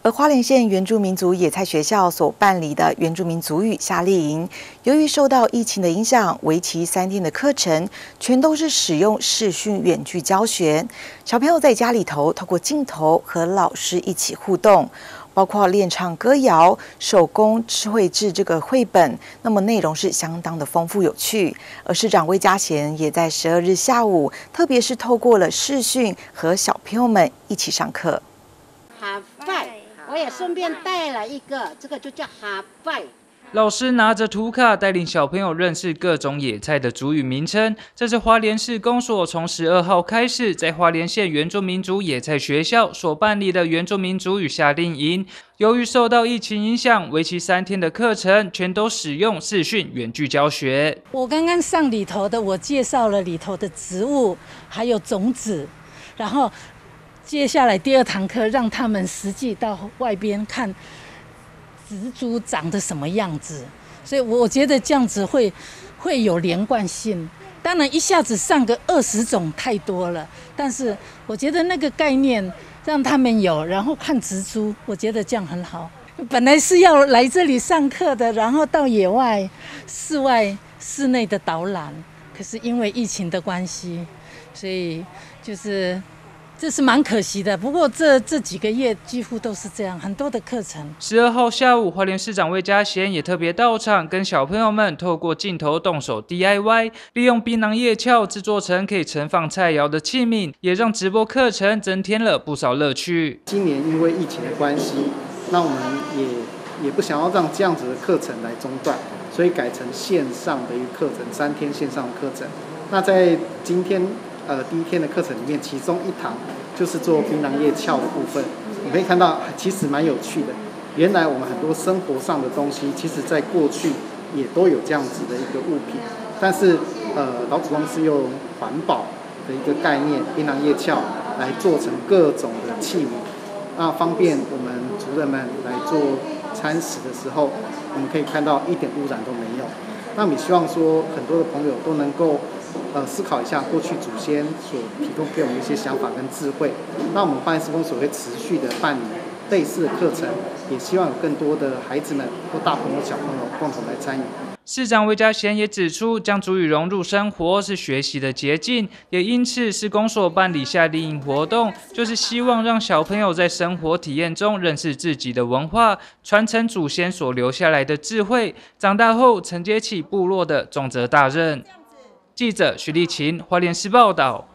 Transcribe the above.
而花莲县原住民族野菜学校所办理的原住民族语夏令营，由于受到疫情的影响，为期3天的课程全都是使用视讯远距教学。小朋友在家里头透过镜头和老师一起互动，包括练唱歌谣、手工绘制这个绘本，那么内容是相当的丰富有趣。而市长魏家贤也在12日下午，特别是透过了视讯和小朋友们一起上课。 哈拜。我也顺便带了一个，这个就叫哈拜。 老师拿着图卡带领小朋友认识各种野菜的族语名称。这是花莲市公所从12号开始，在花莲县原住民族野菜学校所办理的原住民族语夏令营。由于受到疫情影响，为期3天的课程全都使用视讯远距教学。 我刚刚上里头的，我介绍了里头的植物，还有种子，然后接下来第2堂课，让他们实际到外边看植株长得什么样子，所以我觉得这样子会有连贯性。当然一下子上个20种太多了，但是我觉得那个概念让他们有，然后看植株，我觉得这样很好。本来是要来这里上课的，然后到野外、室外、室内的导览，可是因为疫情的关系，所以这是蛮可惜的，不过这几个月几乎都是这样，很多的课程。 12号下午，花莲市长魏家贤也特别到场，跟小朋友们透过镜头动手 DIY， 利用槟榔叶鞘制作成可以盛放菜肴的器皿，也让直播课程增添了不少乐趣。 今年因为疫情的关系，那我们也不想要让这样子的课程来中断，所以改成线上的一个课程，3天线上的课程。那在今天第1天的课程里面，其中1堂就是做槟榔叶鞘的部分。你可以看到，其实蛮有趣的。原来我们很多生活上的东西，其实在过去也都有这样子的一个物品，但是老祖宗是用环保的一个概念，槟榔叶鞘来做成各种的器皿，那方便我们族人们来做餐食的时候，我们可以看到一点污染都没有。那我们也希望说，很多的朋友都能够思考一下过去祖先所提供给我们一些想法跟智慧。那我们花莲市公所会持续的办理类似的课程，也希望有更多的孩子们或大朋友小朋友共同来参与。 市长魏家贤也指出，将族语融入生活是学习的捷径，也因此市公所办理夏令营活动，就是希望让小朋友在生活体验中认识自己的文化，传承祖先所留下来的智慧，长大后承接起部落的重责大任。记者徐立琴，花莲市报道。